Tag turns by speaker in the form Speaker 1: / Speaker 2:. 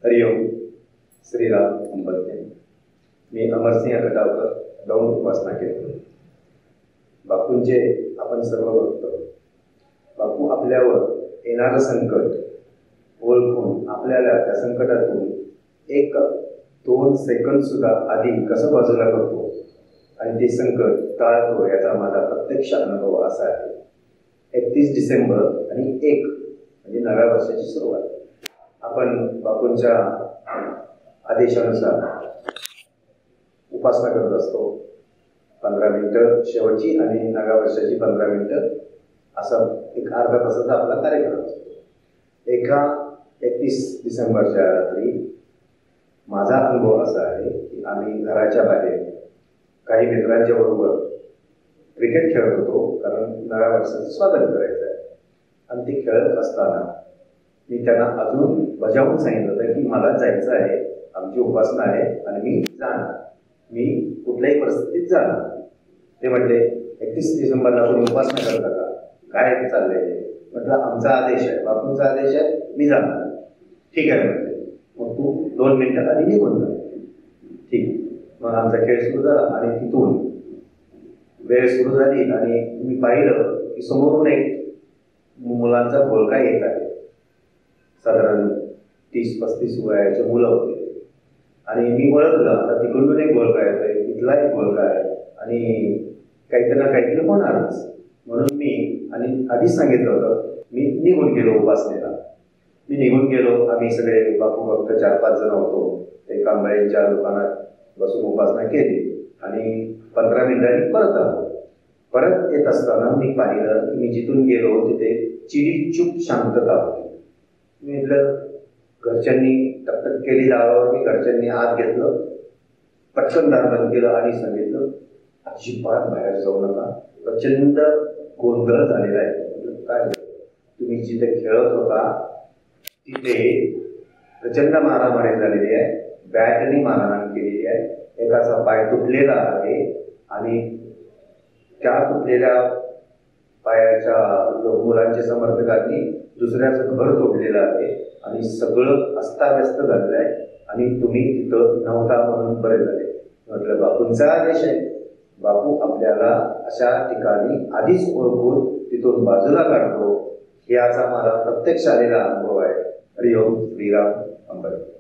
Speaker 1: हरिओम. श्रीराम अंबलते. मी अमरसिंह कटावकर दौंड उपासना केली. बापूंचे आपण सर्व बघतो. बापू आपल्यावर येणारं संकट ओळखून आपल्याला त्या संकटातून 1-2 सेकंद सुद्धा आधी कसं बाजूला करतो आणि ते संकट टाळतो याचा माझा प्रत्यक्ष अनुभव असा आहे. 31 डिसेंबर आणि 1 म्हणजे नव्या वर्षाची सुरुवात. आपण बापूंच्या आदेशानुसार उपासना करत असतो. 15 मिनिटं शेवटची आणि नव्या वर्षाची 15 मिनिटं असा एक अर्धा तासाचा आपला कार्यक्रम असतो. एका 31 डिसेंबरच्या रात्री माझा अनुभव असा आहे की आम्ही घराच्या बाहेर काही मित्रांच्या बरोबर क्रिकेट खेळत होतो, कारण नव्या वर्षाचं स्वागत करायचं आहे. आणि ते खेळत असताना मी त्यांना अजून बजावून सांगितलं होतं की मला जायचं आहे, आमची उपासना आहे आणि मी जाणार, मी कुठल्याही परिस्थितीत जाणार. ते म्हटले 31 डिसेंबरला कोणी उपासना करता का, काय चाललंय? म्हटलं आमचा आदेश आहे, बापूंचा आदेश आहे, मी जाणार. ठीक आहे म्हटले, मग तू 2 मिनिटात आधी निघून जा. ठीक. मग आमचा खेळ सुरू झाला आणि तिथून वेळ सुरू झाली आणि मी पाहिलं की समोरून एक मुलांचा घोळका येत आहे. साधारण 30-35 वयाचे मुलं होते आणि मी ओळखलं आता तिकडून एक घोळका येत आहे, इथला एक घोळका आहे आणि काहीतरी ना काहीतरी होणारच. म्हणून मी आणि आधीच सांगितलं होतं, मी निघून गेलो उपासनेला. मी निघून गेलो. आम्ही सगळे बापू फक्त 4-5 जण होतो. ते कांबळेच्या दुकानात बसून उपासना केली आणि 15 मिनिटांनी परत आलो. परत येत असताना मी पाहिलं की मी जिथून गेलो तिथे चिडीचूप शांतता होती. मी म्हटलं घरच्यांनी टकटक केली दारावर. मी घरच्यांनी आत घेतलं, पटकन दार बंद केलं आणि सांगितलं अजिबात बाहेर जाऊ नका, प्रचंड गोंधळ झालेला आहे. काय तुम्ही जिथे खेळत होता तिथे प्रचंड मारामारी झालेली आहे, बॅटनी मारहाण केलेली आहे, एकाचा पाय तुटलेला आहे आणि त्या तुटलेल्या पायाच्या मुलांच्या समर्थकांनी दुसऱ्याचं घर तोडलेलं आहे आणि सगळं अस्ताव्यस्त झालेलं आहे आणि तुम्ही तिथं नव्हता म्हणून बरे झाले. म्हटलं बापूंचा आदेश आहे, बापू आपल्याला अशा ठिकाणी आधीच ओळखून तिथून बाजूला काढतो. याचा मला प्रत्यक्ष आलेला अनुभव आहे. हरिओम. श्रीराम अंबल.